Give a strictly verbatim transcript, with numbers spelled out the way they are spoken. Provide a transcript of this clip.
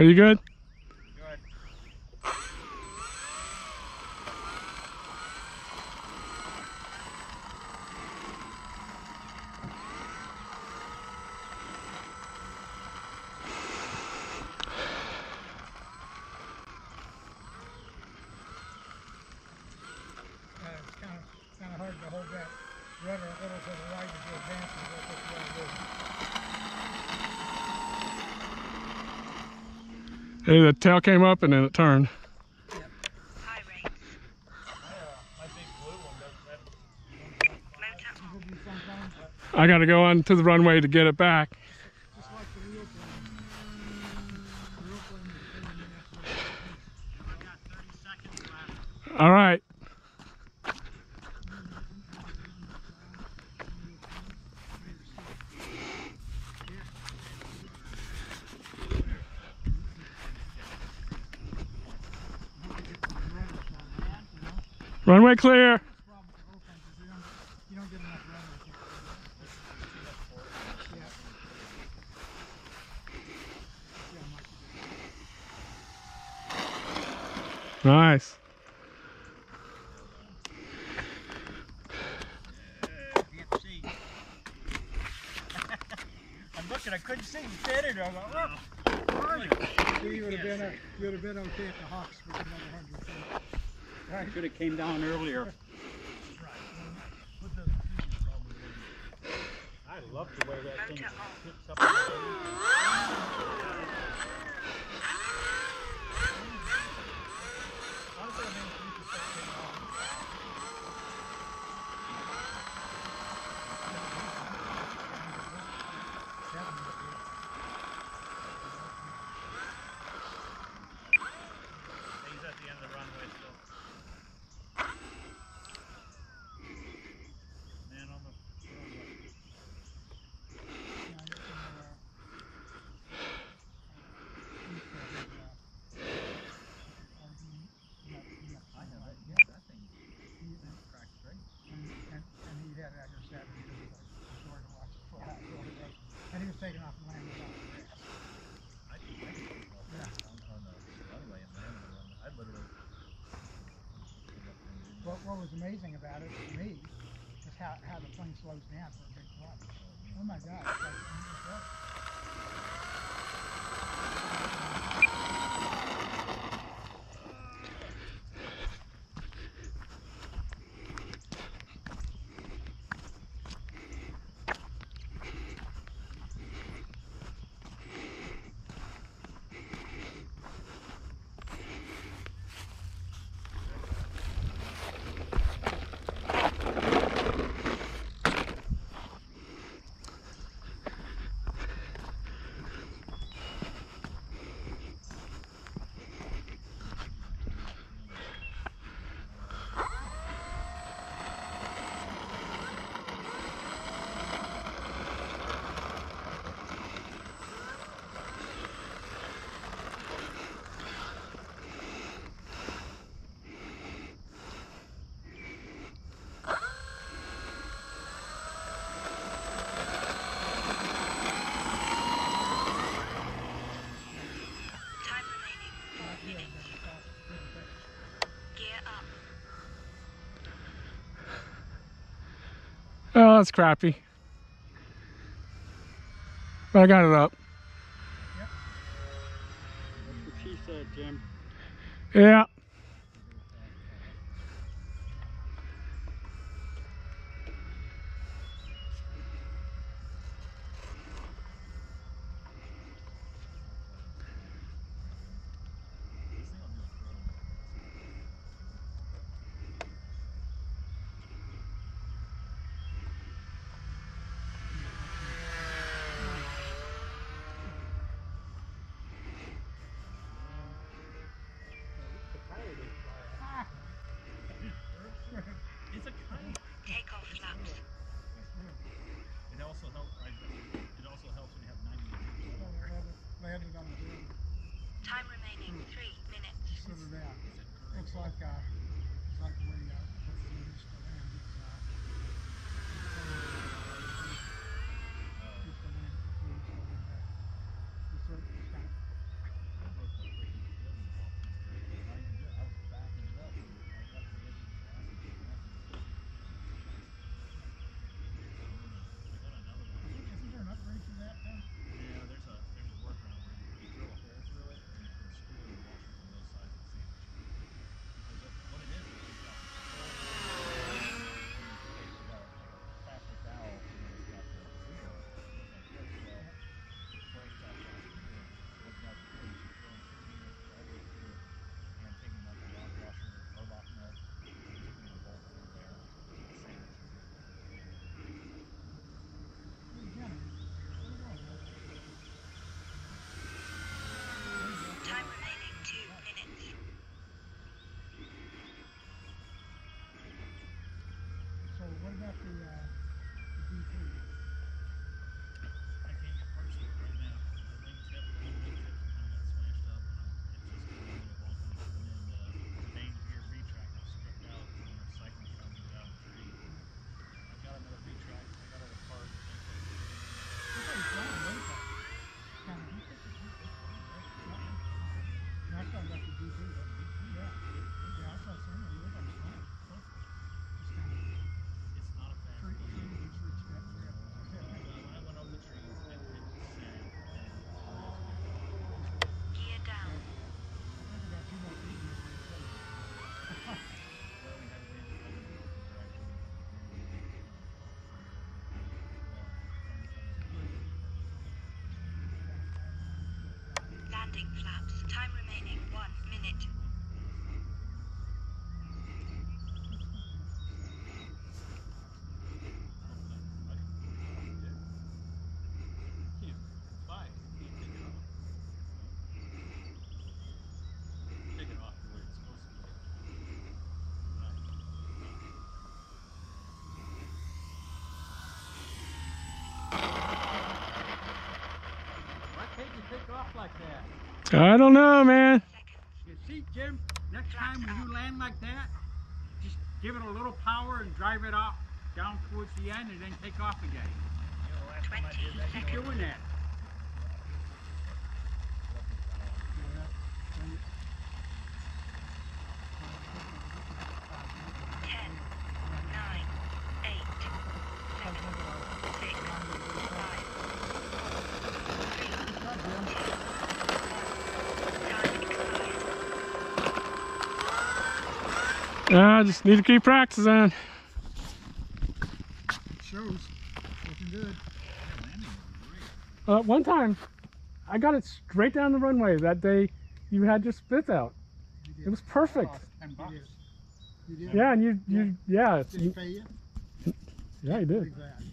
Are you good? Good. Uh, it's kind of kind of hard to hold that rudder a little to the right as you advance and what this way to do. Hey, the tail came up and then it turned. Yep. High rate. My, uh, my big blue one doesn't have Motor This will be sometime, I got to go onto the runway to get it back. just like the real plane. The real plane is thirty minutes. I've got thirty seconds left. All right. Runway clear. That's the problem with the whole thing, is you don't, you don't get enough rudder. Yeah. Yeah, Mike, Nice. Can't see. I'm looking, I couldn't see. You said it. I'm like, oh, where are you? you would have been, a, you would have been okay at the Hawks for another hundred feet. I should have came down earlier. I love the way that thing sits up. He's at the end of the runway still. Man on the runway. I know that. Yeah, that thing cracked straight. And, and, and he had that here Saturday because it was short to watch it fly. And he was taking off and landing without the grass. I think I could go Yeah. on, on the runway and land on the runway. I literally. What, what was amazing about it to me is how, how the plane slows down for a big flight. Oh my God. It's like, it's like, time remaining four minutes. Gear up. Oh, that's crappy. But I got it up. That's what she said, Jim. Yeah. It's a kite. Takeoff flaps. It also helps. It also helps when you have ninety degrees. landed, landed on the hill. Time remaining three minutes. Sit her down. Looks like, uh, it's like the way, uh, what's the English to land is, uh, keep the land, keep the land, uh, the surface kind of got the, uh, the D P? I can't get parts for it right now. The wingtip, the whole wingtip kind of got smashed up, and it's just going a little wonky. And then the, the main rear V-track I stripped out when the cycling trying to get it out of the tree. I've got another V-track. I got other parts. I thought he was flying, what is that? Kind of, he took the D P. That's why I got the D P. Yeah. Yeah, I saw some of it. It looked like it's flying. Just kind of It's not a fast tree, plane. trees, reached that trip. When I went over the trees, it, it sang, and it's one of those good. Gear down. I think we got two more feet in this thing. Well, we had wind coming in the direction. Landing flaps. Time remaining one minute. Why can't you take off like that? I don't know, man. You see, Jim, next time when you land like that, just give it a little power and drive it off down towards the end and then take off again. You know, last time I did that, Keep doing that. Ten, nine, eight, seven, six, five, three, time expired. I just need to keep practicing. Shows. Looking good. Uh, one time, I got it straight down the runway that day you had your spits out. You did. It was perfect. Ten You bucks. did. You did. Yeah, and you, you, yeah, Did he you, pay you? yeah, you did. Believe that.